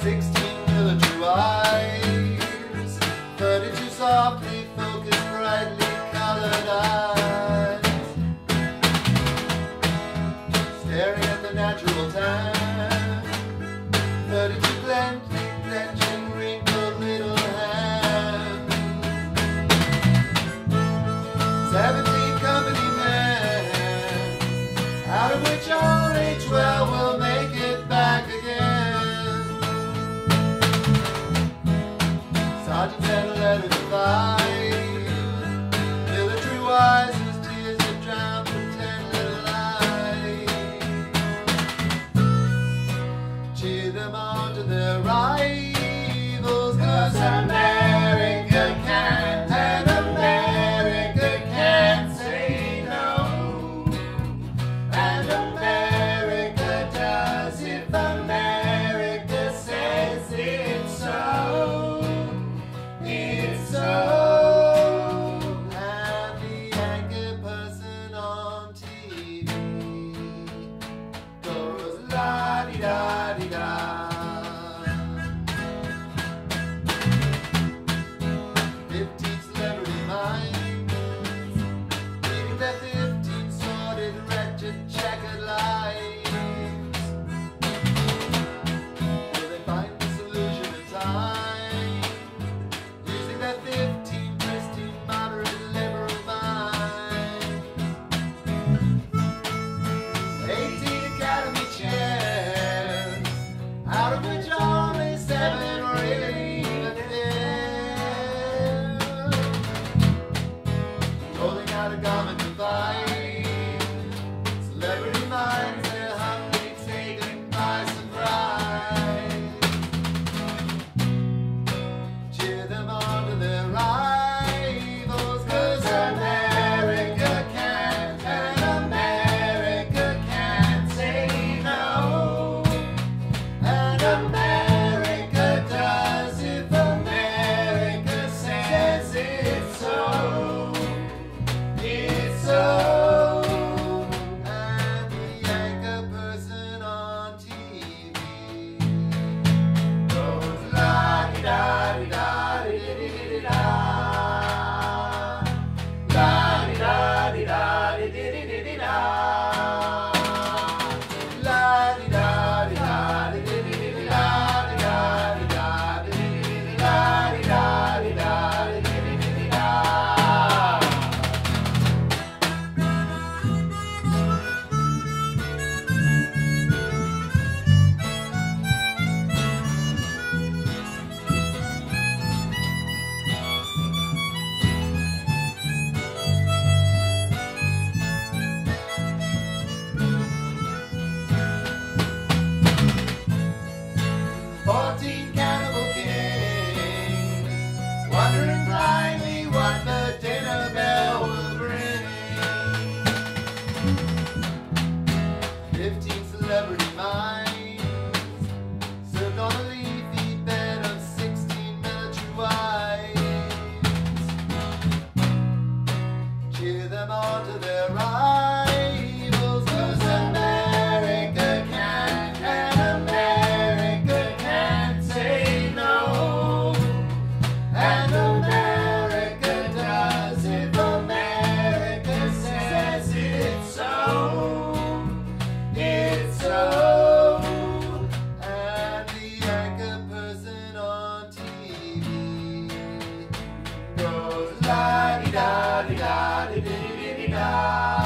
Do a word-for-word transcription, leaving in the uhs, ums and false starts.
Sixteen military eyes, thirty-two softly focused, brightly colored eyes, staring at the natural time. Thirty-two clenching, clenching, wrinkled little hands. Seventeen company men, out of which only twelve will make it back again. Sergeants had a letter to five, military wise whose tears had drowned pretend little lives. Cheer them on to their rivals, 'cause America can't, and America can't say no. And America does if America says it's so. It's so. And the anchor person on T V goes la-di-da-di-da. Fifteen celebrity minds, leading their fifteen sordid, wretched, checkered lives. Will they find the solution in time, using their fifteen pristine, moderate, liberal minds? Eighteen Academy chairs, out of which only seven really fit, rolling out a garment to fight. Celebrity minds, they're humbly taken by surprise. Cheer them on to their rivals, 'cause America can't, and America can't say no. And America does if America says it's so. It's so. And the anchor person on T V goes la-di-da-di-da, di-di-di-di-da. La-di-da-di-da, di-di-di-di-da. La-di-da-di-da, di-di-di-di-da, di-da-di-da, di-di-di-di-da, di-da-di-da, di-di-di-di-da. Fourteen cannibal kings, wondering blindly what the dinner bell will bring. Fifteen celebrity minds, served on a leafy bed of sixteen military wives. Cheer them on to their rivals, 'cause America can't, and America can't say no. And America does if America says it's so. It's so. And the anchor person on T V goes la-di-da-di-da, di-di-di-di-da.